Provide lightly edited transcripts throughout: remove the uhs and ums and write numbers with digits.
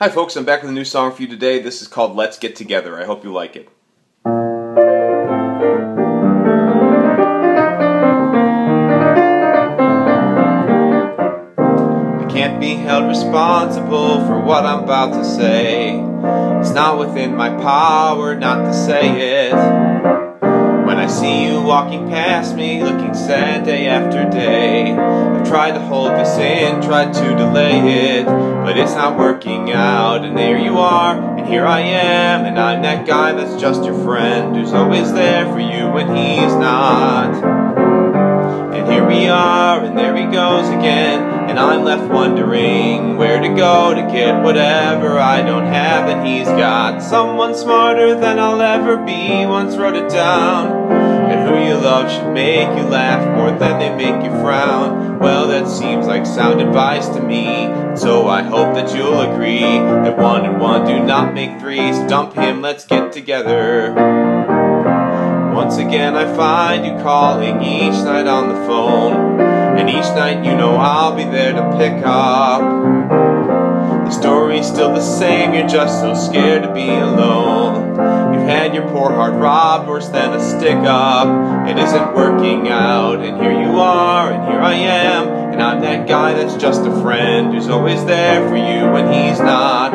Hi folks, I'm back with a new song for you today. This is called Let's Get Together. I hope you like it. I can't be held responsible for what I'm about to say. It's not within my power not to say it. When I see you walking past me, looking sad day after day, I've tried to hold this in, tried to delay it, but it's not working out. And there you are, and here I am, and I'm that guy that's just your friend, who's always there for you when he's not. And here we are, and there he goes again, and I'm left wondering where to go to get whatever I don't have that he's got. Someone smarter than I'll ever be once wrote it down. And who you love should make you laugh more than they make you frown. Well, that seems like sound advice to me, so I hope that you'll agree that 1 and 1 do not make 3. So dump him, let's get together. Once again I find you calling each night on the phone, and each night you know I'll be there to pick up. The story's still the same, you're just so scared to be alone. You've had your poor heart robbed worse than a stick up. It isn't working out, and here you are, and here I am, and I'm that guy that's just a friend, who's always there for you when he's not.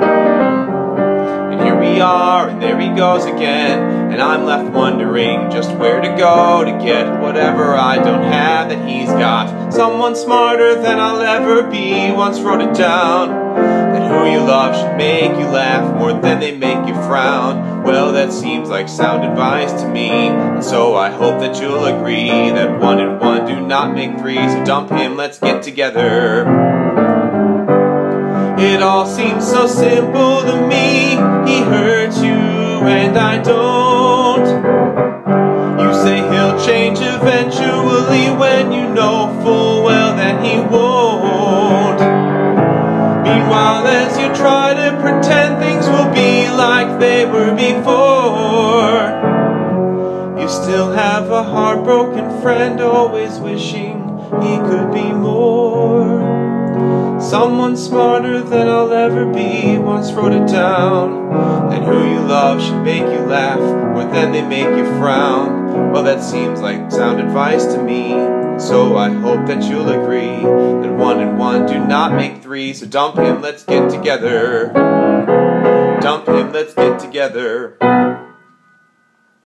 And here we are, and there he goes again, and I'm left wondering just where to go to get whatever I don't have that he's got. Someone smarter than I'll ever be once wrote it down, that who you love should make you laugh more than they make you frown. Well, that seems like sound advice to me, and so I hope that you'll agree that 1 and 1 do not make 3. So dump him, let's get together. It all seems so simple to me. He hurts you and I don't. You say he'll change eventually when you know full well that he won't. Meanwhile, as you try to pretend things will be like they were before, you still have a heartbroken friend always wishing he could be more. Someone smarter than I'll ever be once wrote it down, that who you love should make you laugh more than they make you frown. Well, that seems like sound advice to me, so I hope that you'll agree that 1 and 1 do not make 3. So dump him, let's get together. Dump him, let's get together.